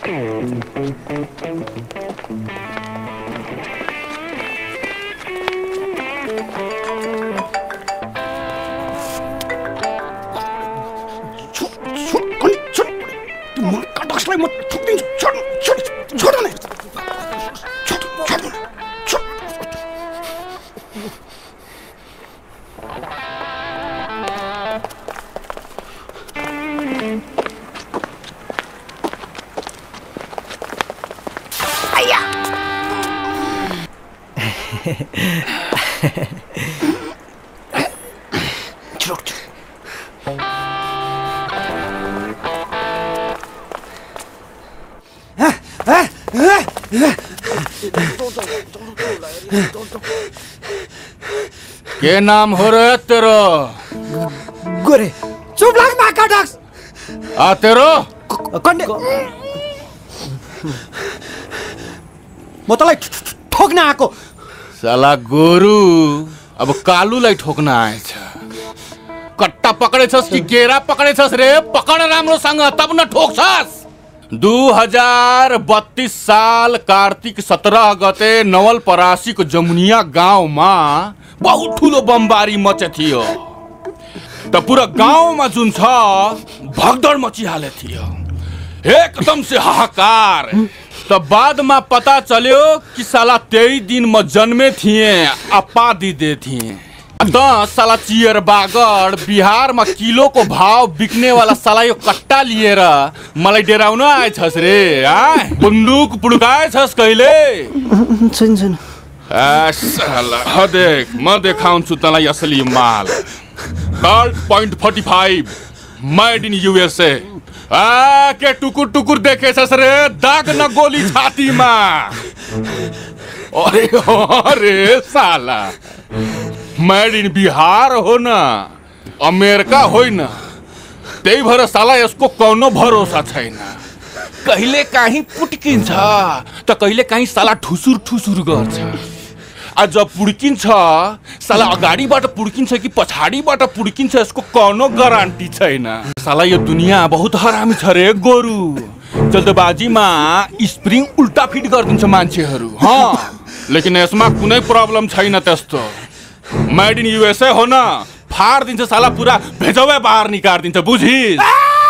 क्या नाम हो रहा है तेरा? गोरे चुप लाग माका डाक्स आ तेरो कंडे म तलाई ठोक्न आको साला गोरु अब कालुलाई ठोक्न आएछ। कट्टा पकडेछस् कि गेरा पकडेछस् रे? पकड राम्रोसँग तब न ठोक्छस्। 2032 साल कार्तिक 17 गते नवलपरासीको जमुनिया गाउँमा बहुत ठुलो बमबारी मचेथियो। त पुरा गाउँमा जुन छ भगदड मचिहाले थियो, एकदम से हाहाकार। त बादमा पता चल्यो कि साला त्यही दिन म जन्मे थिएँ, अपा दिदे थिएँ। त साला चियर बागड बिहारमा किलोको भाव बिक्ने वाला साला यो कट्टा लिएर मलाई डेराउन आएछस् रे? बन्दुक पुड्काएछस् कहिले? सुन सुन साला देख, म देखाउँछु तँलाई असली माल। Colt .45 made in USA। के टुकुर टुकुर देखेछस् रे? दाग न गोली छातीमा। अरे साला मेड इन बिहार हो न, अमेरिका होइन। त्यही भएर साला यसको कोनो भरोसा छैन। कहिले काहीँ पुट्किन्छ त कहिले काहीँ साला ठुसुर ठुसुर गर्छ। आज जब पुड्किन्छ साला अगाडिबाट पुड्किन्छ कि पछाडिबाट पुड्किन्छ यसको कोनो गारन्टी छैन। साला यो दुनिया बहुत हरामी छ रे गोरु। जल्दबाजीमा स्प्रिङ उल्टा फिट गरिदिन्छ मान्छेहरू। लेकिन यसमा कुनै प्रब्लम छैन त्यस्तो। मेड इन USA हो न, फाड्दिन्छ साला, पुरा भेजौए बाहर निकालिदिन्छ, बुझिस्?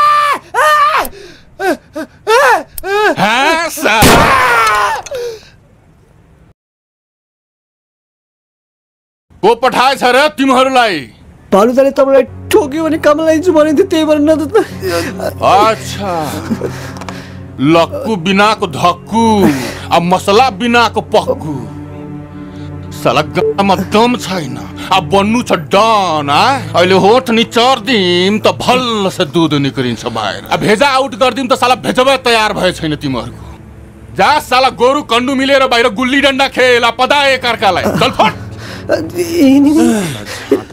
को पठाएछ र तिमीहरूलाई? भालुदाले तपाईँलाई ठोक्यो भने काम लाइन्छु भनेको थियो, त्यही भएर न त। अच्छा, लक्कु बिनाको धक्कु, अब मसला बिनाको पक्कु। साला गामा दम छैन, अब बन्नु छ डन। अहिले होठ निचर्दिम त भल्ल से दूध निकलिन्छ बाहिर। अब भेजा आउट गर्दिम त साला भेजबै तयार भए छैन तिमीहरूको। जा साला गोरु कन्डु मिलेर बाहिर गुल्ली डन्डा खेल, पदा एकअर्कालाई। चल फट।